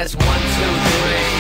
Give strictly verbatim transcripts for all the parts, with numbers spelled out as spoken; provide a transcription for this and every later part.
as one, two, three.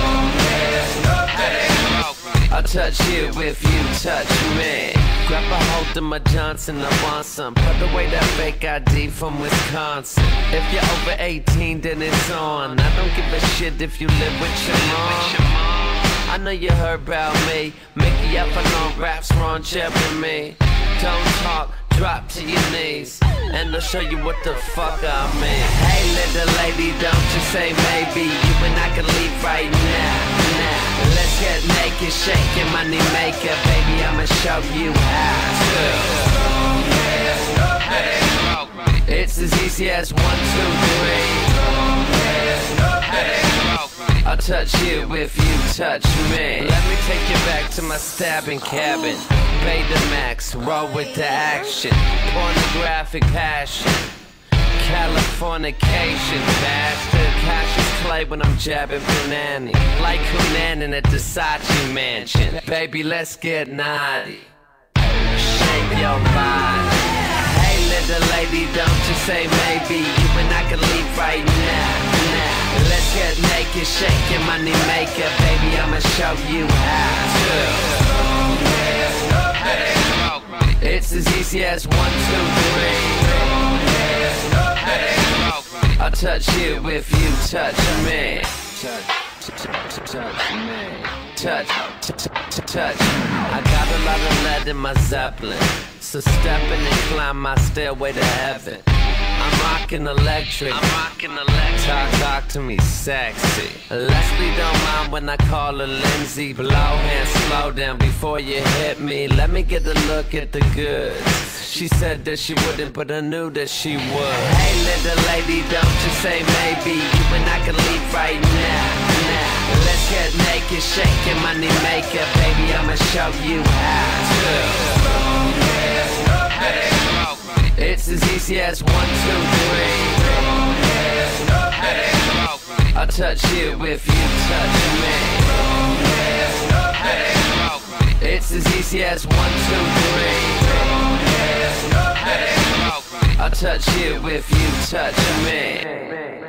I'll touch you if you touch me. Grab a hold of my Johnson, I want some. Put away that fake I D from Wisconsin. If you're over eighteen, then it's on. I don't give a shit if you live with your mom. I know you heard about me. Mickey up on raps, Ron Jeremy. Don't talk, drop to your knees, and I'll show you what the fuck I mean. Hey little lady, don't you say maybe. You and I can leave right now, now. Let's get naked, shake your money maker. Baby, I'ma show you how to. It's as easy as one, two, three. I'll touch you if you touch me. Let me take you back to my stabbing cabin. Betamax, roll with the action. Pornographic passion. Californication, bastard. Cassius Clay when I'm jabbing Punani. Like Cunanan at the Saatchi mansion. Baby, let's get naughty. Shake your body. Hey little lady, don't you say maybe. You and I can leave right now, now. Let's get naked, shake your money maker. Baby, I'ma show you how to. It's as easy as one, two, three. I'll touch you if you touch me. Touch, touch, touch me. Touch, touch. I got a lot of lead in my Zeppelin, so step in and climb my stairway to heaven. I'm rockin' electric. I'm rockin' electric. Talk, talk to me sexy. Leslie don't mind when I call her Lindsay. Blow hands, slow down before you hit me. Let me get a look at the goods. She said that she wouldn't, but I knew that she would. Hey little lady, don't you say maybe. You and I can leave right now, now. Let's get naked, shake your money maker. Baby, I'ma show you how to. It's as easy as one, two, three. I'll touch you if you touch me. It's as easy as one, two, three. I'll touch you if you touch me.